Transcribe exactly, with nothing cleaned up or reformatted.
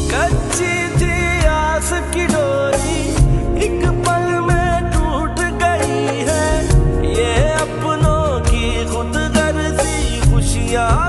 कच्ची थी आस की डोरी एक पल में टूट गई है, ये अपनों की खुद गर्जी खुशियाँ